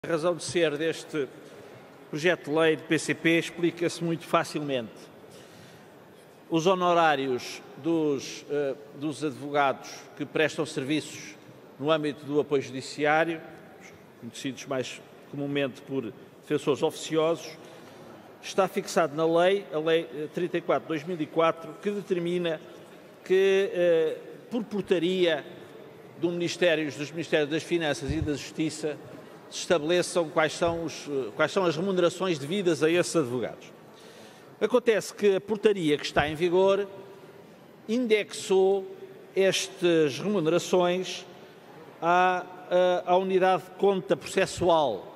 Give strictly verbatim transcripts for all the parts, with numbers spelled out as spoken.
A razão de ser deste projeto de lei do P C P explica-se muito facilmente. Os honorários dos, uh, dos advogados que prestam serviços no âmbito do apoio judiciário, conhecidos mais comumente por defensores oficiosos, está fixado na lei, a Lei trinta e quatro de dois mil e quatro, que determina que, uh, por portaria do Ministério, dos Ministérios das Finanças e da Justiça, se estabeleçam quais são, os, quais são as remunerações devidas a esses advogados. Acontece que a portaria que está em vigor indexou estas remunerações à, à unidade de conta processual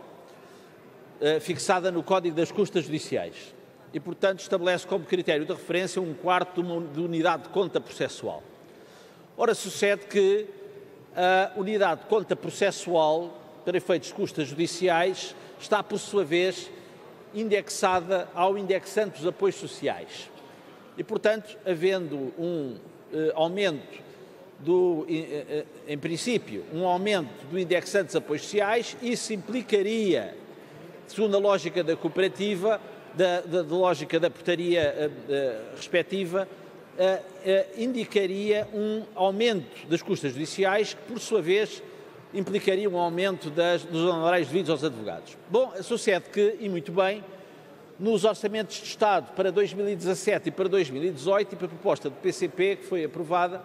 fixada no Código das Custas Judiciais e, portanto, estabelece como critério de referência um quarto de unidade de conta processual. Ora, sucede que a unidade de conta processual para efeitos de custas judiciais, está, por sua vez, indexada ao indexante dos apoios sociais. E, portanto, havendo um eh, aumento, do, eh, em princípio, um aumento do indexante dos apoios sociais, isso implicaria, segundo a lógica da cooperativa, da, da, da lógica da portaria eh, eh, respectiva, eh, eh, indicaria um aumento das custas judiciais, que, por sua vez, implicaria um aumento das, dos honorários devidos aos advogados. Bom, sucede que, e muito bem, nos orçamentos de Estado para dois mil e dezassete e para dois mil e dezoito, e para a proposta do P C P, que foi aprovada,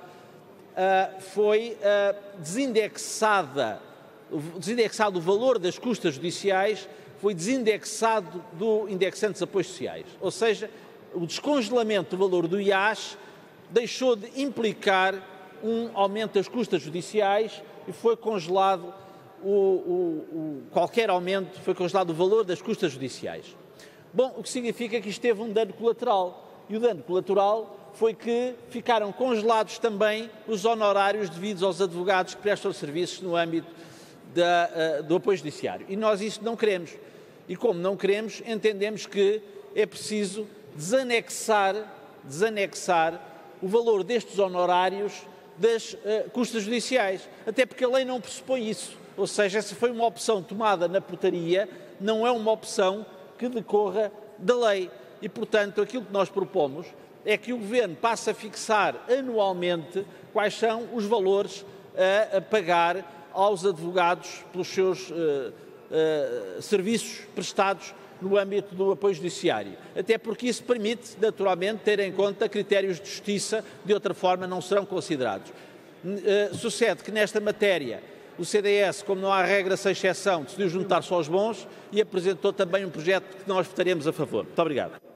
uh, foi uh, desindexada, desindexado o valor das custas judiciais, foi desindexado do indexante dos apoios sociais. Ou seja, o descongelamento do valor do I A S deixou de implicar um aumento das custas judiciais e foi congelado o, o, o, qualquer aumento, foi congelado o valor das custas judiciais. Bom, o que significa que isto teve um dano colateral. E o dano colateral foi que ficaram congelados também os honorários devidos aos advogados que prestam serviços no âmbito da, uh, do apoio judiciário. E nós isso não queremos. E como não queremos, entendemos que é preciso desanexar, desanexar o valor destes honorários das uh, custas judiciais, até porque a lei não pressupõe isso, ou seja, essa foi uma opção tomada na portaria, não é uma opção que decorra da lei e, portanto, aquilo que nós propomos é que o Governo passe a fixar anualmente quais são os valores a, a pagar aos advogados pelos seus uh, uh, serviços prestados no âmbito do apoio judiciário, até porque isso permite, naturalmente, ter em conta critérios de justiça, de outra forma não serão considerados. Uh, sucede que nesta matéria o C D S, como não há regra sem exceção, decidiu juntar-se aos bons e apresentou também um projeto que nós votaremos a favor. Muito obrigado.